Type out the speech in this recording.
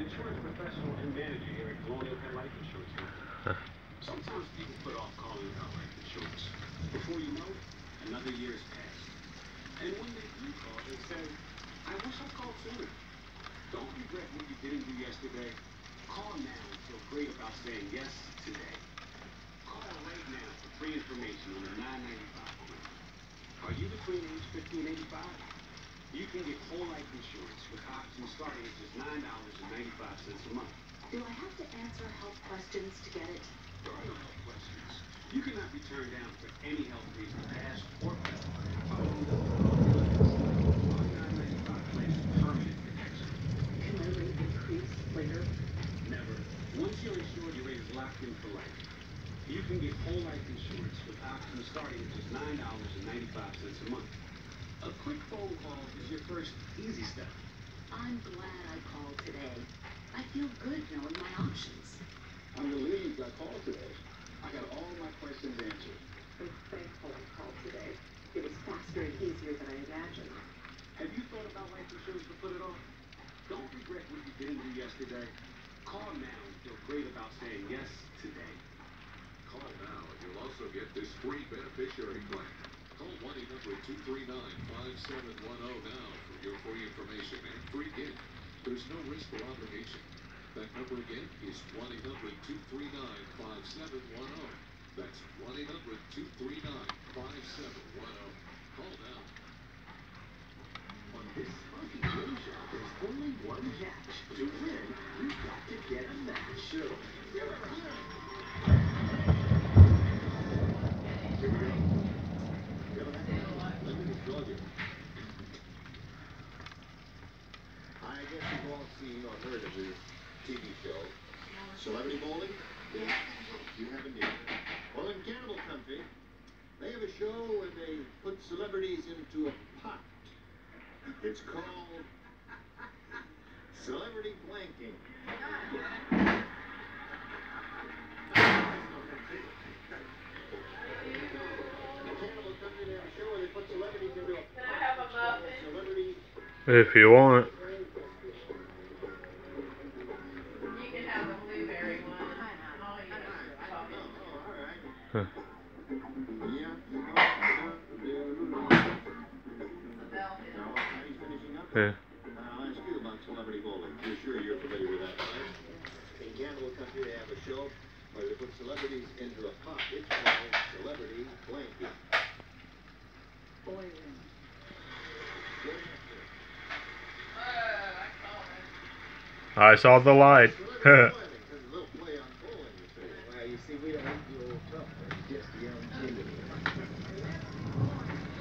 insurance professional and manager here at Colonial Penn Life Insurance Company. Sometimes people put off calling about life insurance. Before you know it, another year has passed. And when they do call, they say, I wish I called sooner. Don't regret what you didn't do yesterday. Call now and feel great about saying yes today. Call right now for free information on the 995 plan. Are you between age 50 and 85? You can get whole life insurance with options starting at just $9.95 a month. Do I have to answer health questions to get it? There are no health questions. You cannot be turned down for any health reason, past or present. Our 995 plan is permanent protection. Can my rate increase later? Never. Once you're insured, your rate is locked in for life. You can get whole life insurance with options starting at just $9.95 a month. A quick phone call is your first easy step. I'm glad I called today. I feel good knowing my options. I'm relieved I called today. I got all my questions answered. I'm thankful I called today. It was faster and easier than I imagined. Have you thought about life insurance to put it off? Don't regret what you didn't do yesterday. Call now and feel great about saying yes today. Call now and you'll also get this free beneficiary plan. Call 1-800-239-5710 now for your free information and free gift. There's no risk or obligation. That number again is 1-800-239-5710. That's 1-800-239-5710. Call now. On this funky game show, there's only one catch. To win, you've got to get a match. Here we go. Let me just plug it. I guess you've all seen or heard of the TV show Celebrity Bowling? You haven't either. Well, in Cannibal Country, they have a show where they put celebrities into a pot. It's called Celebrity Blanking. If you want it. You can have the blueberry one. Huh. Yeah. I'll ask you about Celebrity Bowling. I'm sure you're familiar with that, right? In Cannibal Country, they have a show where they put celebrities into a pot. It's called Celebrity Blanking. Boiling. I saw the light. Well, you see, we don't eat the old tough, just the young kid.